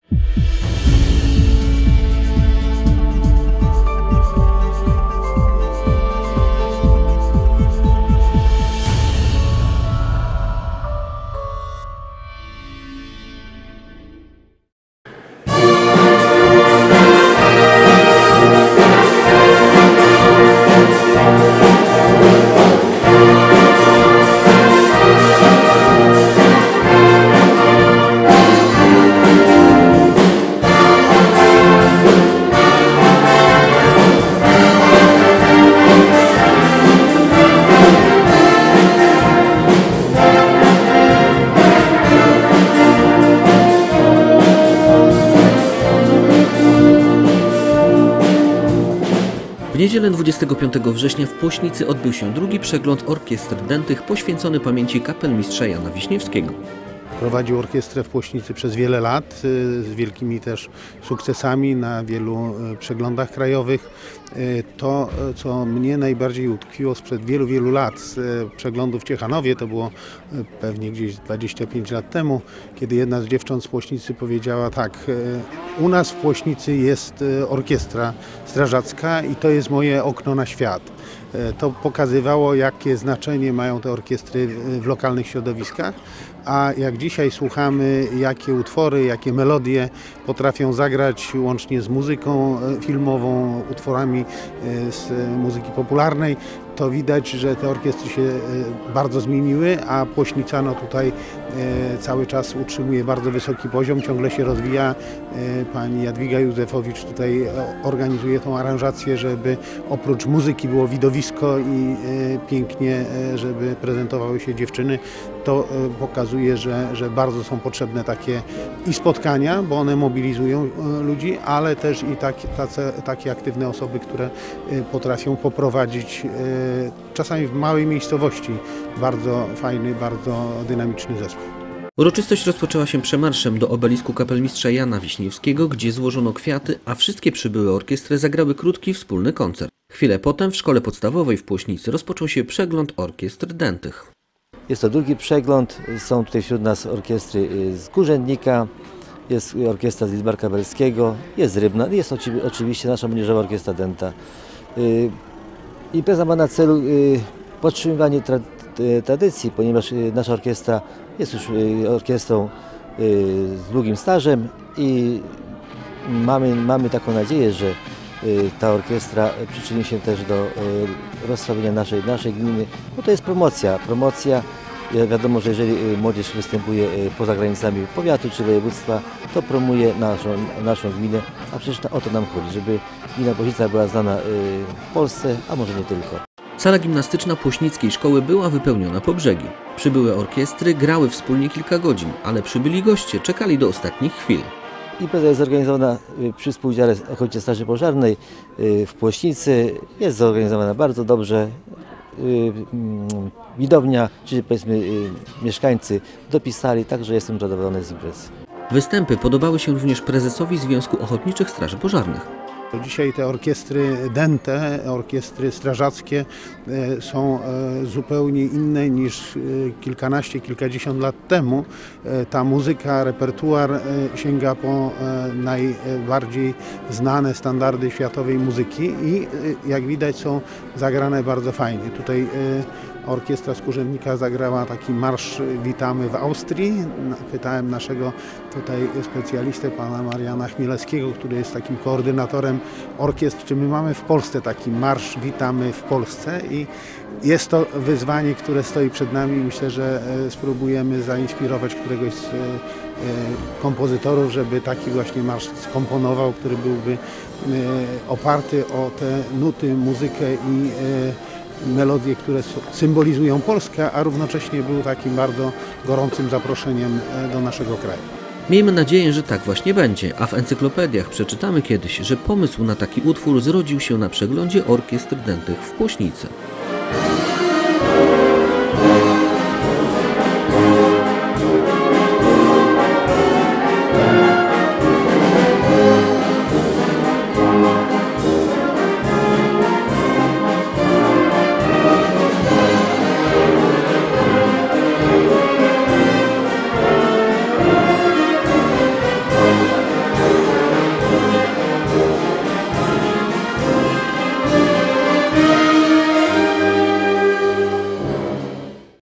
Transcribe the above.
W niedzielę 25 września w Płośnicy odbył się drugi przegląd orkiestr dętych poświęcony pamięci kapelmistrza Jana Wiśniewskiego. Prowadził orkiestrę w Płośnicy przez wiele lat, z wielkimi też sukcesami na wielu przeglądach krajowych. To, co mnie najbardziej utkwiło sprzed wielu, wielu lat z przeglądu w Ciechanowie, to było pewnie gdzieś 25 lat temu, kiedy jedna z dziewcząt z Płośnicy powiedziała tak: u nas w Płośnicy jest orkiestra strażacka i to jest moje okno na świat. To pokazywało, jakie znaczenie mają te orkiestry w lokalnych środowiskach, a jak dzisiaj słuchamy, jakie utwory, jakie melodie potrafią zagrać łącznie z muzyką filmową, utworami z muzyki popularnej, to widać, że te orkiestry się bardzo zmieniły, a Płośnica tutaj cały czas utrzymuje bardzo wysoki poziom, ciągle się rozwija. Pani Jadwiga Józefowicz tutaj organizuje tą aranżację, żeby oprócz muzyki było widowisko i pięknie, żeby prezentowały się dziewczyny. To pokazuje, że bardzo są potrzebne takie i spotkania, bo one mobilizują ludzi, ale też i takie aktywne osoby, które potrafią poprowadzić czasami w małej miejscowości bardzo fajny, bardzo dynamiczny zespół. Uroczystość rozpoczęła się przemarszem do obelisku kapelmistrza Jana Wiśniewskiego, gdzie złożono kwiaty, a wszystkie przybyłe orkiestry zagrały krótki wspólny koncert. Chwilę potem w szkole podstawowej w Płośnicy rozpoczął się przegląd orkiestr dętych. Jest to drugi przegląd, są tutaj wśród nas orkiestry z Kurzędnika, jest orkiestra z Lidzbarka Belskiego, jest Rybna, jest oczywiście nasza młodzieżowa orkiestra dęta. Impreza ma na celu podtrzymywanie tradycji, ponieważ nasza orkiestra jest już orkiestrą z długim stażem i mamy taką nadzieję, że ta orkiestra przyczyni się też do rozsławienia naszej gminy, bo to jest promocja. Wiadomo, że jeżeli młodzież występuje poza granicami powiatu czy województwa, to promuje naszą gminę, a przecież o to nam chodzi, żeby gmina Płośnica była znana w Polsce, a może nie tylko. Sala gimnastyczna Płośnickiej szkoły była wypełniona po brzegi. Przybyłe orkiestry grały wspólnie kilka godzin, ale przybyli goście czekali do ostatnich chwil. Impreza jest zorganizowana przy współudziale Ochotniczej Straży Pożarnej w Płośnicy. Jest zorganizowana bardzo dobrze. Widownia, czyli powiedzmy mieszkańcy dopisali, także jestem zadowolony z imprezy. Występy podobały się również prezesowi Związku Ochotniczych Straży Pożarnych. Dzisiaj te orkiestry dęte, orkiestry strażackie są zupełnie inne niż kilkanaście, kilkadziesiąt lat temu. Ta muzyka, repertuar sięga po najbardziej znane standardy światowej muzyki i jak widać są zagrane bardzo fajnie. Tutaj orkiestra z Kurzędnika zagrała taki marsz Witamy w Austrii. Pytałem naszego tutaj specjalistę, pana Mariana Chmielewskiego, który jest takim koordynatorem orkiestr, czy my mamy w Polsce taki marsz Witamy w Polsce i jest to wyzwanie, które stoi przed nami. Myślę, że spróbujemy zainspirować któregoś z kompozytorów, żeby taki właśnie marsz skomponował, który byłby oparty o te nuty, muzykę i melodie, które symbolizują Polskę, a równocześnie był takim bardzo gorącym zaproszeniem do naszego kraju. Miejmy nadzieję, że tak właśnie będzie, a w encyklopediach przeczytamy kiedyś, że pomysł na taki utwór zrodził się na przeglądzie orkiestr dętych w Płośnicy.